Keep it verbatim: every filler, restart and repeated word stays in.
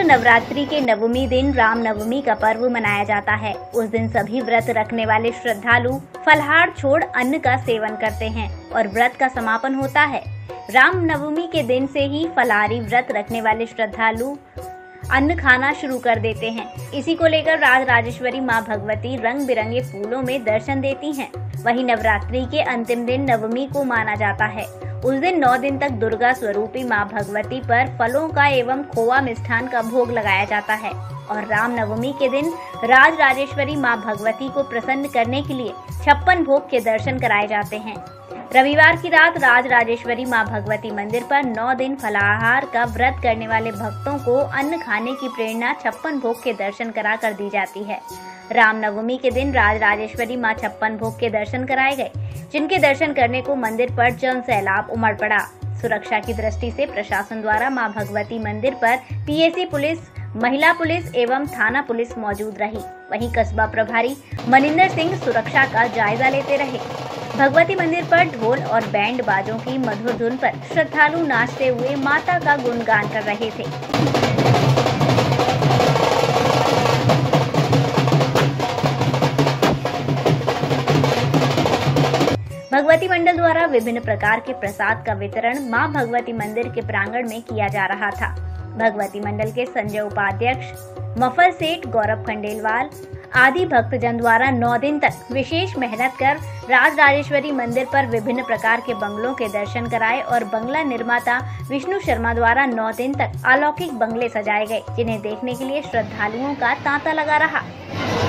नवरात्रि के नवमी दिन राम नवमी का पर्व मनाया जाता है। उस दिन सभी व्रत रखने वाले श्रद्धालु फलाहार छोड़ अन्न का सेवन करते हैं और व्रत का समापन होता है। राम नवमी के दिन से ही फलाहारी व्रत रखने वाले श्रद्धालु अन्न खाना शुरू कर देते हैं। इसी को लेकर राज राजेश्वरी मां भगवती रंग बिरंगे फूलों में दर्शन देती हैं। वहीं नवरात्रि के अंतिम दिन नवमी को माना जाता है। उस दिन नौ दिन तक दुर्गा स्वरूपी मां भगवती पर फलों का एवं खोवा मिष्ठान का भोग लगाया जाता है और राम नवमी के दिन राज राजेश्वरी मां भगवती को प्रसन्न करने के लिए छप्पन भोग के दर्शन कराए जाते हैं। रविवार की रात राज राजेश्वरी मां भगवती मंदिर पर नौ दिन फलाहार का व्रत करने वाले भक्तों को अन्न खाने की प्रेरणा छप्पन भोग के दर्शन करा कर दी जाती है। राम नवमी के दिन राज राजेश्वरी मां छप्पन भोग के दर्शन कराए गए, जिनके दर्शन करने को मंदिर पर जन सैलाब उमड़ पड़ा। सुरक्षा की दृष्टि से प्रशासन द्वारा मां भगवती मंदिर पर पीएसी पुलिस, महिला पुलिस एवं थाना पुलिस मौजूद रही। वहीं कस्बा प्रभारी मनिंदर सिंह सुरक्षा का जायजा लेते रहे। भगवती मंदिर पर ढोल और बैंड बाजों की मधुर धुन पर श्रद्धालु नाचते हुए माता का गुणगान कर रहे थे। भगवती मंडल द्वारा विभिन्न प्रकार के प्रसाद का वितरण मां भगवती मंदिर के प्रांगण में किया जा रहा था। भगवती मंडल के संजय उपाध्यक्ष, मफर सेठ, गौरव खंडेलवाल आदि भक्तजन द्वारा नौ दिन तक विशेष मेहनत कर राज राजेश्वरी मंदिर पर विभिन्न प्रकार के बंगलों के दर्शन कराए और बंगला निर्माता विष्णु शर्मा द्वारा नौ दिन तक अलौकिक बंगले सजाए गए, जिन्हें देखने के लिए श्रद्धालुओं का तांता लगा रहा।